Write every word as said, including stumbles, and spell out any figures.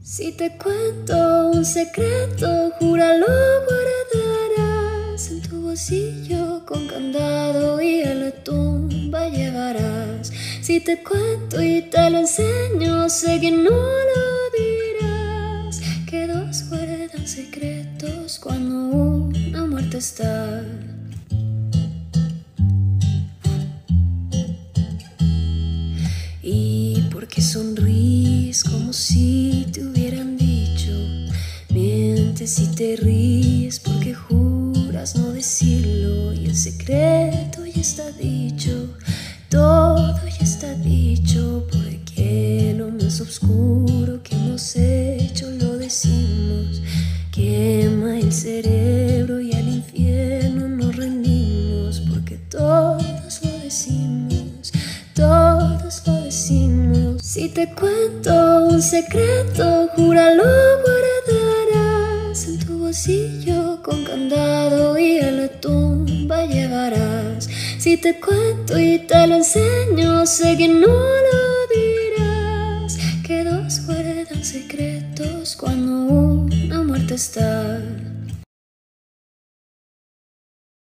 Si te cuento un secreto, júralo, guardarás en tu bolsillo con candado y a la tumba llevarás. Si te cuento y te lo enseño, sé que no lo dirás, que dos guardan secretos cuando una muerta está. ¿Y por qué sonríes como si te hubieran dicho? Mientes y te ríes porque juras no decirlo, y el secreto ya está dicho, todo ya está dicho, porque lo más oscuro que hemos hecho lo decimos. Quema el cerebro y al infierno nos rendimos, porque todos lo decimos, todos lo decimos. Si te cuento un secreto, júralo, guardarás en tu bolsillo con candado y a la tumba llevarás. Si te cuento y te lo enseño, sé que no lo dirás, que dos guardan secretos cuando una muerta está.